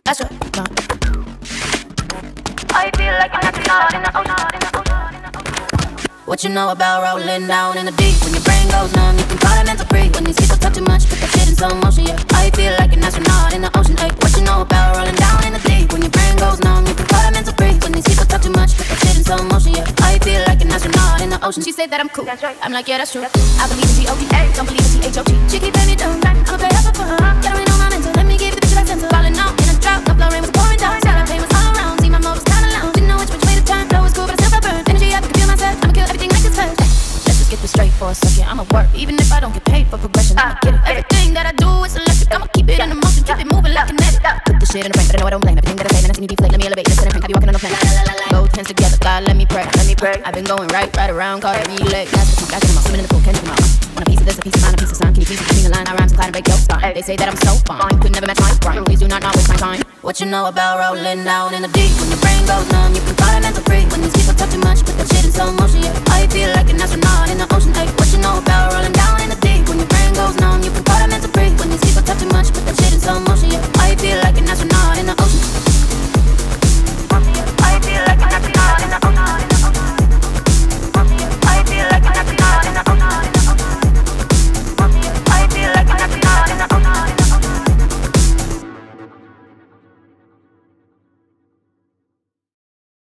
astronaut. I feel like an astronaut in the ocean. What you know about rolling down in the deep? When your brain goes numb, you can call it mental freak. When these people talk too much, put that shit in slow motion, yeah. I feel like an astronaut in the ocean, ay. What you know about rolling down in the deep? When your brain goes numb, you can call it mental freak. When these people talk too much, put that shit in slow motion, yeah. I feel like an astronaut in the ocean. She said that I'm cool, that's right. I'm like, yeah, that's true. I believe in G-O-D, don't believe in T-H-O-T. She keep paying me down, I'ma pay her for fun. Get her in on my mental, let me give you the bitch that I sent her. Falling out in a drought, the flow rain was pouring down. Skyline pain was all around, see my mode was kinda loud. Didn't know which way to turn, flow was cool, but I still felt burned. Energy, I can feel myself, I'ma kill everything like it's first. Let's just get this straight for a second, I'ma work, even if I don't get paid for progression. I'ma get it, everything that I do is electric. I'ma keep it in the motion, keep it moving like kinetic. Put this shit in the frame, but I know I don't blame everything that I say. Man, I see me deflate, let me elevate, listen and think I be walking on a plane. Both hands together, God, let me pray. I've been going right around, call it relay. That's the back in the swimming in the pool, can't you come out? Want a piece of this, a piece of mine, a piece of sign. Can you please between the line? I rhyme, so and break your spine. They say that I'm so fine, could never match my grind. Please do not waste my time. What you know about rolling down in the deep? When your brain goes numb, you can call it mental freak. When these people talk too much, put that shit in slow motion, yeah.